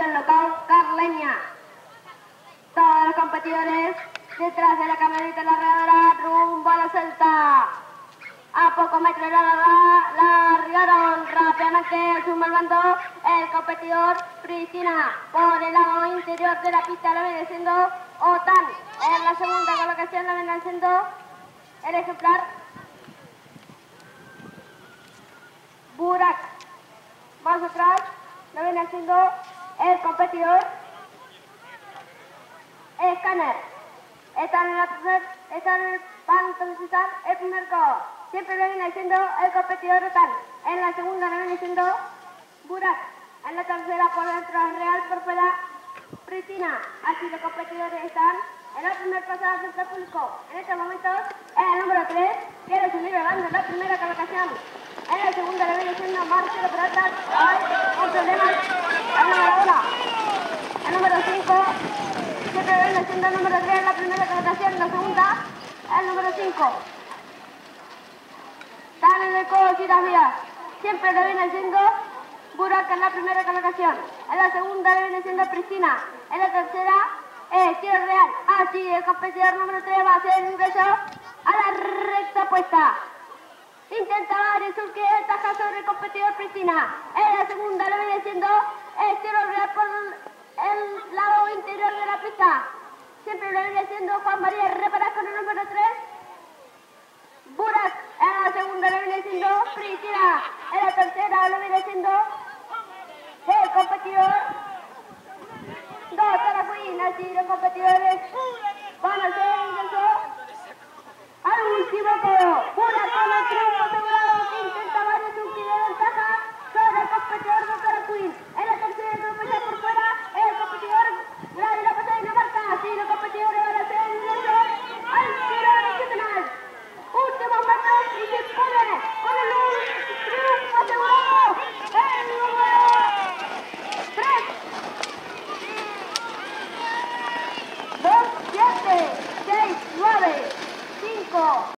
el local Carleña. Todos los competidores detrás de la camioneta largadora rumbo a la Celta. A pocos metros largaron rápidamente suma el mando el competidor Cristina. Por el lado interior de la pista lo viene siendo OTAN. En la segunda colocación lo viene siendo el ejemplar Burak. Más atrás lo viene haciendo el competidor Scanner. Están en el van a transitar el primer codo. Siempre lo viene haciendo el competidor Otan. En la segunda lo viene siendo Burak. En la tercera por dentro Real por fuera Pristina. Así los competidores están en el primer pasado frente al público. En estos momentos el número 3 quiere subir el bando en la primera colocación. En la segunda le viene siendo Marcelo Peralta. Hay un problema. El número 1. El número 5 siempre lo viene siendo el número 3 en la primera colocación. En la segunda el número 5. Están en el codo y las vías. Siempre lo viene siendo Burak en la primera colocación. En la segunda le viene siendo Pristina. En la tercera Tiro Real. Así el competidor número 3 va a hacer el ingreso a la recta opuesta. Intenta dar el surque de ventaja sobre el competidor Pristina. En la segunda lo viene siendo el Tiro Real por el lado interior de la pista. Siempre lo viene siendo Juan María Reparar con el número 3. Burak. En la segunda lo viene siendo Pristina. En la tercera lo viene siendo el competidor Dr. Queen. Así los competidores